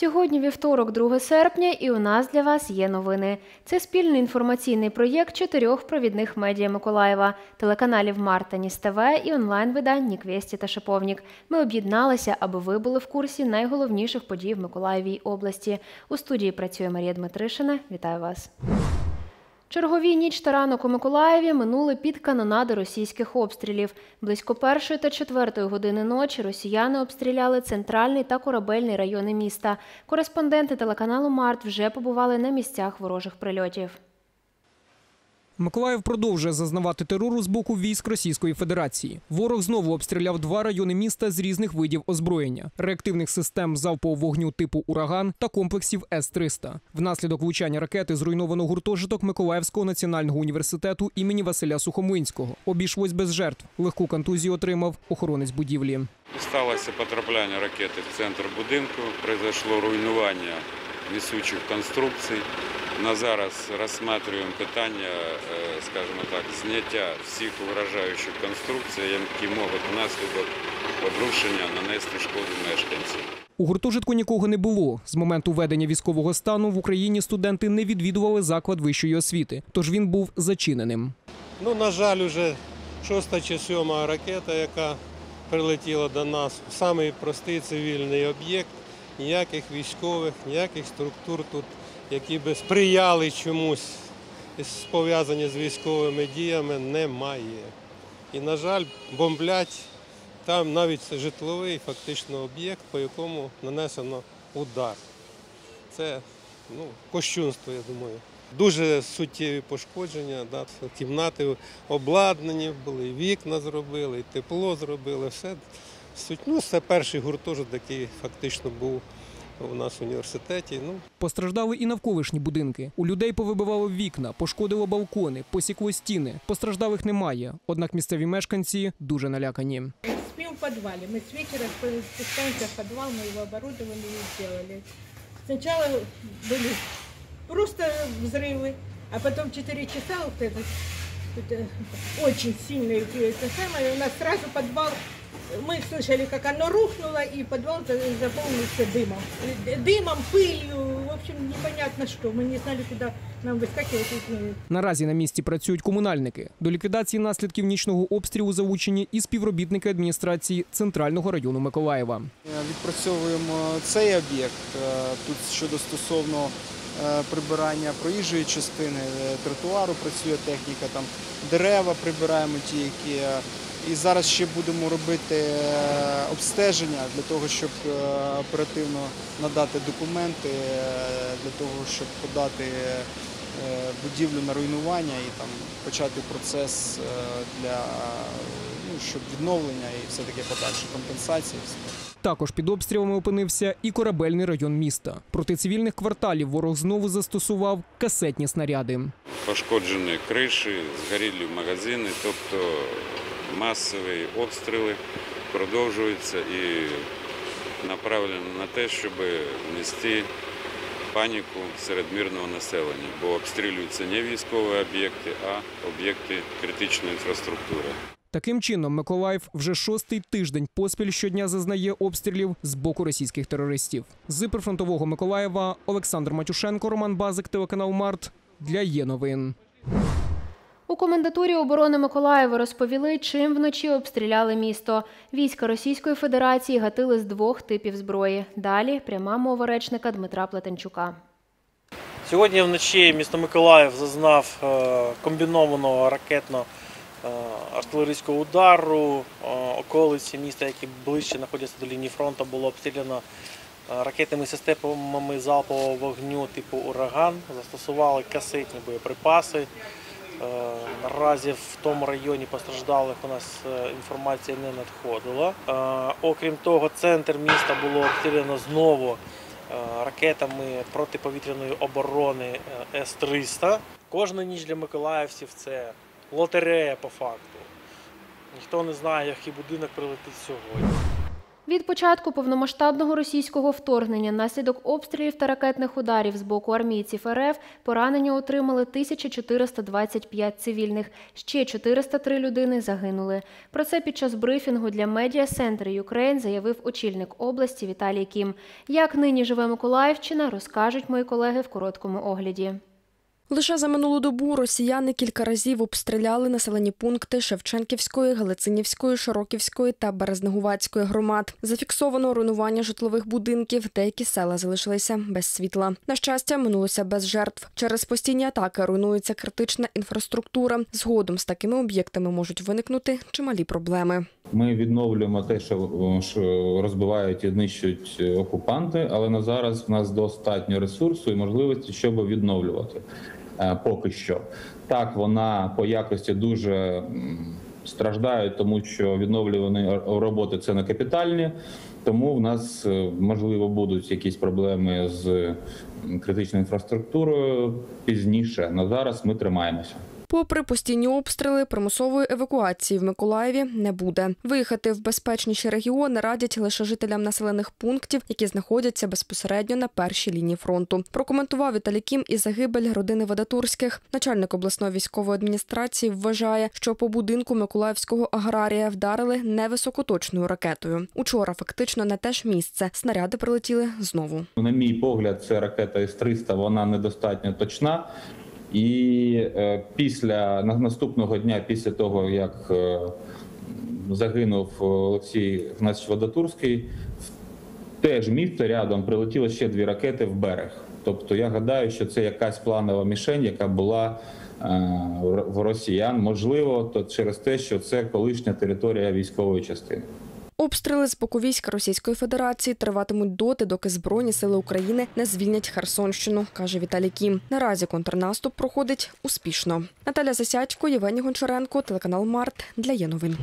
Сьогодні вівторок, 2 серпня, і у нас для вас є новини. Це спільний інформаційний проєкт 4 провідних медіа Миколаєва, телеканалів Март та Ніс ТВ і онлайн-видань Ніквєсті та Шиповник. Ми об'єдналися, аби ви були в курсі найголовніших подій в Миколаєвій області. У студії працює Марія Дмитришина. Вітаю вас. Чергові ніч та ранок у Миколаєві минули під канонади російських обстрілів. Близько 1 та 4 години ночі росіяни обстріляли центральний та корабельний райони міста. Кореспонденти телеканалу Март вже побували на місцях ворожих прильотів. Миколаїв продовжує зазнавати терору з боку військ Російської Федерації. Ворог знову обстріляв 2 райони міста з різних видів озброєння – реактивних систем залпового вогню типу «Ураган» та комплексів С-300. Внаслідок влучання ракети зруйновано гуртожиток Миколаївського національного університету імені Василя Сухомлинського. Обійшлось без жертв. Легку контузію отримав охоронець будівлі. Сталося потрапляння ракети в центр будинку, произошло руйнування несучих конструкцій. На зараз розглядаємо питання, скажімо так, зняття всіх угрожаючих конструкцій, які можуть внаслідок обрушення нанести шкоду мешканцям. У гуртожитку нікого не було. З моменту введення військового стану в Україні студенти не відвідували заклад вищої освіти, тож він був зачиненим. На жаль, вже 6-та чи 7-та ракета, яка прилетіла до нас, самий простий цивільний об'єкт, ніяких військових, ніяких структур тут, які би сприяли чомусь пов'язані з військовими діями, немає. І, на жаль, бомблять там навіть житловий фактично об'єкт, по якому нанесено удар. Це кощунство, я думаю. Дуже суттєві пошкодження, кімнати обладнані були, вікна зробили, тепло зробили, все. Це перший гуртожиток, який фактично був у нас в університеті. Постраждали і навколишні будинки. У людей повибивало вікна, пошкодило балкони, посікло стіни. Постраждалих немає, однак місцеві мешканці дуже налякані. Спим в підвалі. Ми з вечора спускаємося в підвал, ми його оборудували і зробили. Спочатку були просто взриви, а потім 4 часа очень сильные это самое, у нас сразу подвал, мы слышали, как оно рухнуло, и подвал заполнился дымом. Дымом, пылью, в общем, непонятно что. Мы не знали, куда нам выскакивать. Наразі на місці працюють комунальники. До ліквідації наслідків нічного обстрілу залучені і співробітники адміністрації Центрального району Миколаєва. Відпрацьовуємо цей об'єкт. Тут стосовно прибирання проїжджої частини, тротуару працює техніка, там дерева прибираємо ті, які. І зараз ще будемо робити обстеження для того, щоб оперативно надати документи, для того, щоб подати будівлю на руйнування і там почати процес щоб відновлення і все таке подальше компенсації. Також під обстрілами опинився і корабельний район міста. Проти цивільних кварталів ворог знову застосував касетні снаряди. Пошкоджені криші, згорілі магазини, тобто масові обстріли продовжуються і направлені на те, щоб внести паніку серед мирного населення, бо обстрілюються не військові об'єкти, а об'єкти критичної інфраструктури. Таким чином, Миколаїв вже 6-й тиждень поспіль щодня зазнає обстрілів з боку російських терористів. З прифронтового Миколаєва Олександр Матюшенко, Роман Базик, телеканал Март для Є-новин. У комендатурі оборони Миколаєва розповіли, чим вночі обстріляли місто. Війська Російської Федерації гатили з 2 типів зброї. Далі пряма мова речника Дмитра Плетенчука. Сьогодні вночі місто Миколаїв зазнав комбінованого ракетно-артилерійського удару. Околиці міста, які ближче знаходяться до лінії фронту, було обстріляно ракетними системами залпового вогню типу «Ураган». Застосували касетні боєприпаси. Наразі в тому районі постраждалих у нас інформація не надходила. Окрім того, центр міста було обстріляно знову ракетами протиповітряної оборони С-300. Кожна ніч для миколаївців – це лотерея по факту. Ніхто не знає, який будинок прилетить сьогодні. Від початку повномасштабного російського вторгнення внаслідок обстрілів та ракетних ударів з боку армійців РФ поранення отримали 1425 цивільних, ще 403 людини загинули. Про це під час брифінгу для Media Center Ukraine заявив очільник області Віталій Кім. Як нині живе Миколаївщина, розкажуть мої колеги в короткому огляді. Лише за минулу добу росіяни кілька разів обстріляли населені пункти Шевченківської, Галицинівської, Широківської та Березнегуватської громад. Зафіксовано руйнування житлових будинків, деякі села залишилися без світла. На щастя, минулося без жертв. Через постійні атаки руйнується критична інфраструктура. Згодом з такими об'єктами можуть виникнути чималі проблеми. Ми відновлюємо те, що розбивають і знищують окупанти, але на зараз в нас достатньо ресурсу і можливості, щоб відновлювати. Поки що. Так, вона по якості дуже страждає, тому що відновлювані роботи – це не капітальні, тому в нас, можливо, будуть якісь проблеми з критичною інфраструктурою пізніше. На зараз ми тримаємося. Попри постійні обстріли, примусової евакуації в Миколаєві не буде. Виїхати в безпечніші регіони радять лише жителям населених пунктів, які знаходяться безпосередньо на першій лінії фронту. Прокоментував Віталій Кім і загибель родини Вадатурських. Начальник обласної військової адміністрації вважає, що по будинку миколаївського аграрія вдарили невисокоточною ракетою. Учора фактично на те ж місце снаряди прилетіли знову. На мій погляд, це ракета С-300, вона недостатньо точна. І наступного дня, після того, як загинув Олексій Гнатович Вадатурський, в те ж місце рядом прилетіло ще 2 ракети в берег. Тобто я гадаю, що це якась планова мішень, яка була в росіян. Можливо, то через те, що це колишня територія військової частини. Обстріли з боку військ Російської Федерації триватимуть доти, доки Збройні сили України не звільнять Херсонщину, каже Віталій Кім. Наразі контрнаступ проходить успішно. Наталя Засядько, Євгеній Гончаренко, телеканал Март для Є-новин.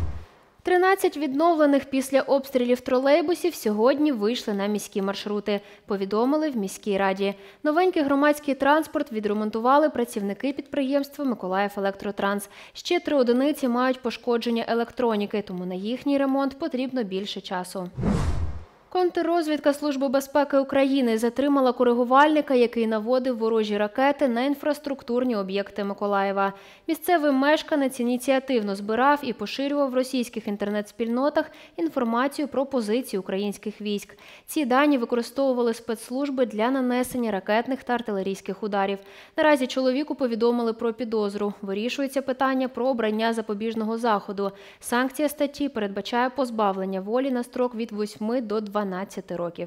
13 відновлених після обстрілів тролейбусів сьогодні вийшли на міські маршрути, повідомили в міській раді. Новенький громадський транспорт відремонтували працівники підприємства «Миколаївелектротранс». Ще 3 одиниці мають пошкодження електроніки, тому на їхній ремонт потрібно більше часу. Контррозвідка Служби безпеки України затримала коригувальника, який наводив ворожі ракети на інфраструктурні об'єкти Миколаєва. Місцевий мешканець ініціативно збирав і поширював в російських інтернет-спільнотах інформацію про позиції українських військ. Ці дані використовували спецслужби для нанесення ракетних та артилерійських ударів. Наразі чоловіку повідомили про підозру. Вирішується питання про обрання запобіжного заходу. Санкція статті передбачає позбавлення волі на строк від 8 до 12 років.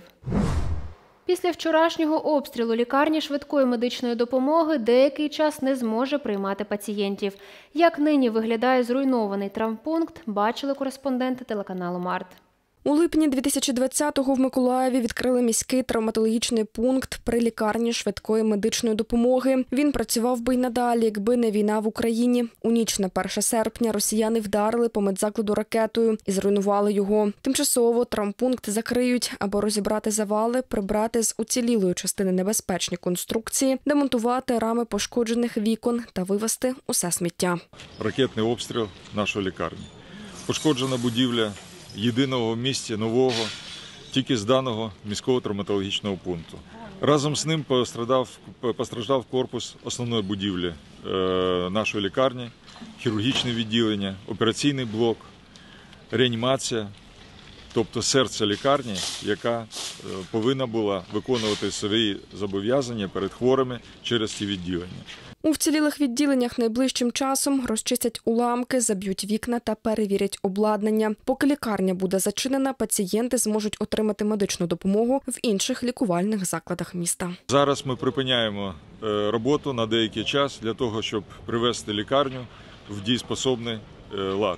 Після вчорашнього обстрілу лікарні швидкої медичної допомоги деякий час не зможе приймати пацієнтів. Як нині виглядає зруйнований травмпункт, бачили кореспонденти телеканалу Март. У липні 2020-го в Миколаєві відкрили міський травматологічний пункт при лікарні швидкої медичної допомоги. Він працював би й надалі, якби не війна в Україні. У ніч на 1 серпня росіяни вдарили по медзакладу ракетою і зруйнували його. Тимчасово травмпункт закриють, аби розібрати завали, прибрати з уцілілої частини небезпечні конструкції, демонтувати рами пошкоджених вікон та вивезти усе сміття. Ракетний обстріл нашої лікарні. Пошкоджена будівля єдиного в місті нового, тільки зданого міського травматологічного пункту. Разом з ним постраждав корпус основної будівлі нашої лікарні, хірургічне відділення, операційний блок, реанімація, тобто серце лікарні, яка повинна була виконувати свої зобов'язання перед хворими через ці відділення. У вцілілих відділеннях найближчим часом розчистять уламки, заб'ють вікна та перевірять обладнання. Поки лікарня буде зачинена, пацієнти зможуть отримати медичну допомогу в інших лікувальних закладах міста. Зараз ми припиняємо роботу на деякий час для того, щоб привести лікарню в дієспособний лад.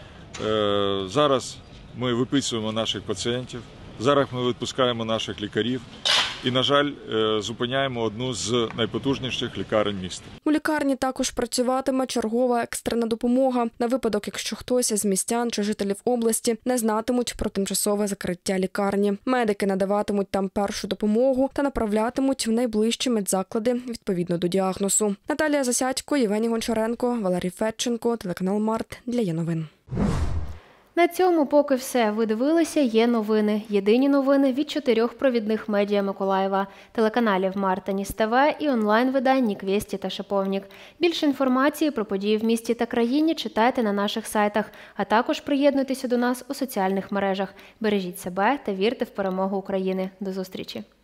Зараз ми виписуємо наших пацієнтів, зараз ми відпускаємо наших лікарів. І, на жаль, зупиняємо одну з найпотужніших лікарень міста. У лікарні також працюватиме чергова екстрена допомога на випадок, якщо хтось з містян чи жителів області не знатимуть про тимчасове закриття лікарні. Медики надаватимуть там першу допомогу та направлятимуть в найближчі медзаклади відповідно до діагнозу. Наталія Засядько, Євгеній Гончаренко, Валерій Федченко, телеканал Март для Є-новин. На цьому поки все. Ви дивилися «Є новини». Єдині новини від 4 провідних медіа Миколаєва, телеканалів Марта Ніс ТВ і онлайн-видань Ніквєсті та Шиповник. Більше інформації про події в місті та країні читайте на наших сайтах, а також приєднуйтеся до нас у соціальних мережах. Бережіть себе та вірте в перемогу України. До зустрічі!